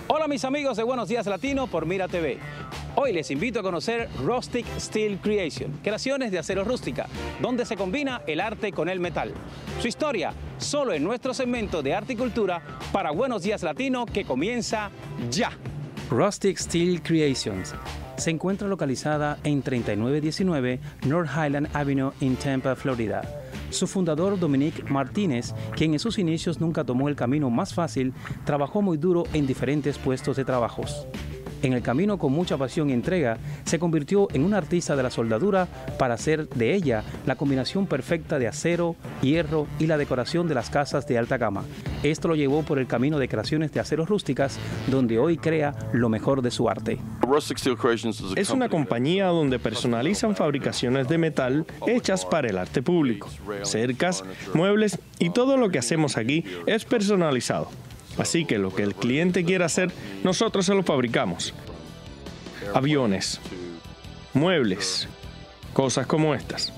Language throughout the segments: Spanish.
Hola mis amigos de Buenos Días Latino por Mira TV. Hoy les invito a conocer Rustic Steel Creation, creaciones de acero rústica, donde se combina el arte con el metal. Su historia solo en nuestro segmento de arte y cultura para Buenos Días Latino que comienza ya. Rustic Steel Creations se encuentra localizada en 3919 North Highland Avenue en Tampa, Florida. Su fundador, Dominique Martínez, quien en sus inicios nunca tomó el camino más fácil, trabajó muy duro en diferentes puestos de trabajos. En el camino, con mucha pasión y entrega, se convirtió en un artista de la soldadura para hacer de ella la combinación perfecta de acero, hierro y la decoración de las casas de alta gama. Esto lo llevó por el camino de creaciones de aceros rústicas, donde hoy crea lo mejor de su arte. Es una compañía donde personalizan fabricaciones de metal hechas para el arte público. Cercas, muebles y todo lo que hacemos aquí es personalizado. Así que lo que el cliente quiera hacer, nosotros se lo fabricamos. Aviones, muebles, cosas como estas.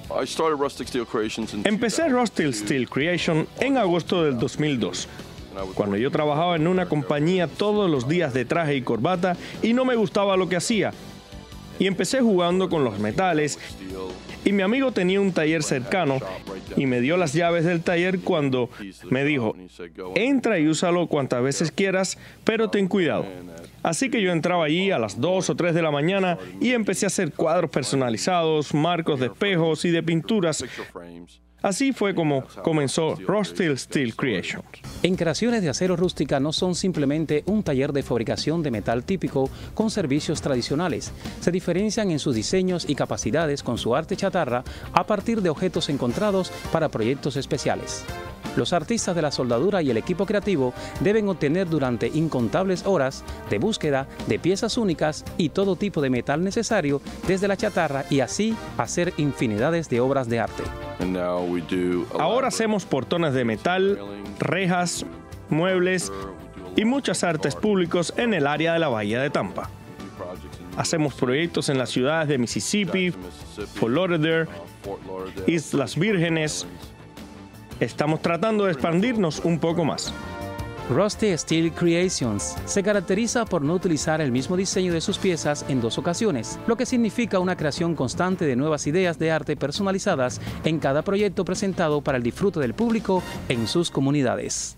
Empecé Rustic Steel Creation en agosto del 2002, cuando yo trabajaba en una compañía todos los días de traje y corbata y no me gustaba lo que hacía. Y empecé jugando con los metales y mi amigo tenía un taller cercano y me dio las llaves del taller cuando me dijo, entra y úsalo cuantas veces quieras, pero ten cuidado. Así que yo entraba allí a las 2 o 3 de la mañana y empecé a hacer cuadros personalizados, marcos de espejos y de pinturas. Así fue como comenzó Rustic Steel Creation. En Creaciones de Acero Rústica no son simplemente un taller de fabricación de metal típico con servicios tradicionales. Se diferencian en sus diseños y capacidades con su arte chatarra a partir de objetos encontrados para proyectos especiales. Los artistas de la soldadura y el equipo creativo deben obtener durante incontables horas de búsqueda de piezas únicas y todo tipo de metal necesario desde la chatarra y así hacer infinidades de obras de arte. Ahora hacemos portones de metal, rejas, muebles y muchas artes públicos en el área de la Bahía de Tampa. Hacemos proyectos en las ciudades de Mississippi, Fort Lauderdale, Islas Vírgenes. Estamos tratando de expandirnos un poco más. Rustic Steel Creations se caracteriza por no utilizar el mismo diseño de sus piezas en dos ocasiones, lo que significa una creación constante de nuevas ideas de arte personalizadas en cada proyecto presentado para el disfrute del público en sus comunidades.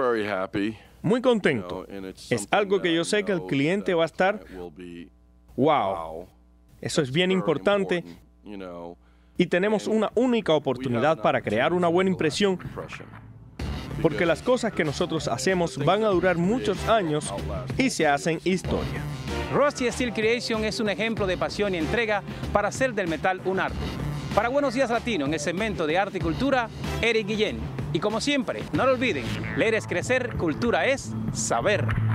Muy contento. Es algo que yo sé que el cliente va a estar, wow, eso es bien importante y tenemos una única oportunidad para crear una buena impresión. Porque las cosas que nosotros hacemos van a durar muchos años y se hacen historia. Rustic Steel Creation es un ejemplo de pasión y entrega para hacer del metal un arte. Para Buenos Días Latino, en el segmento de Arte y Cultura, Eric Guillén. Y como siempre, no lo olviden, leer es crecer, cultura es saber.